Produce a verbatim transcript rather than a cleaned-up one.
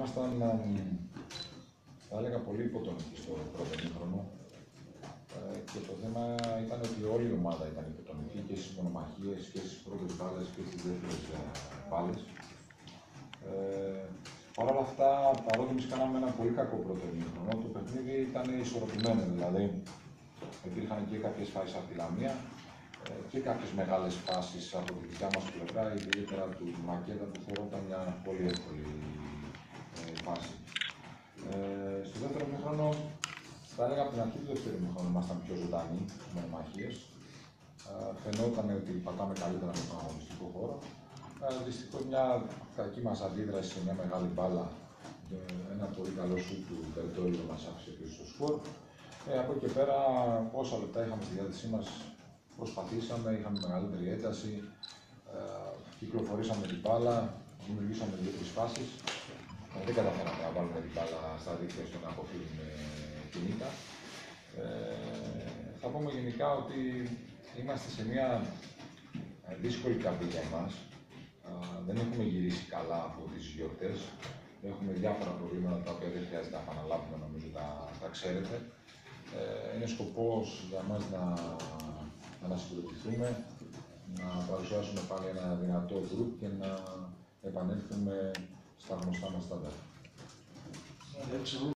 ήμασταν, θα έλεγα, πολύ υποτονικοί στο πρώτο ημίχρονο. Ε, και το θέμα ήταν ότι όλη η ομάδα ήταν υποτονική και στις μονομαχίες και στις πρώτες μπάλες και στις δεύτερες μπάλες. Ε, Παρ' όλα αυτά, παρότι εμείς κάναμε ένα πολύ κακό πρώτο ημίχρονο, το παιχνίδι ήταν ισορροπημένο. Δηλαδή, υπήρχαν και κάποιες φάσεις από τη Λαμία και κάποιες μεγάλες φάσεις από τη δικιά μας πλευρά, ιδιαίτερα του Μακέδα, που θεωρώ ήταν μια πολύ εύκολη ε, φάση. Ε, στο δεύτερο ημίχρονο, θα έλεγα από την αρχή του δεύτερου ημίχρονου, ήμασταν πιο ζωντανοί με μονομαχίες. Ε, φαινόταν ότι πατάμε καλύτερα στον αγωνιστικό χώρο. Ε, Δυστυχώς, μια κακή μας αντίδραση σε μια μεγάλη μπάλα, ένα πολύ καλό σου του Μπερτόλιο μας άφησε πίσω στο σκορ. Ε, από εκεί και πέρα, όσα λεπτά είχαμε στη διάθεσή μας, προσπαθήσαμε, είχαμε μεγαλύτερη ένταση, ε, κυκλοφορήσαμε την μπάλα, δημιουργήσαμε δύο-τρεις φάσεις. Ε, δεν καταφέραμε να βάλουμε την μπάλα στα δίκτυα στο να αποφύγουμε την ήττα. Ε, θα πούμε γενικά ότι είμαστε σε μια δύσκολη καμπή για εμάς. Ε, δεν έχουμε γυρίσει καλά από τις γιορτές. Έχουμε διάφορα προβλήματα τα οποία δεν χρειάζεται να επαναλάβουμε, νομίζω τα, τα ξέρετε. Ε, είναι σκοπός για μας να, να ανασυγκροτηθούμε, να παρουσιάσουμε πάλι ένα δυνατό γκρουπ και να επανέλθουμε στα γνωστά μας στάνταρ.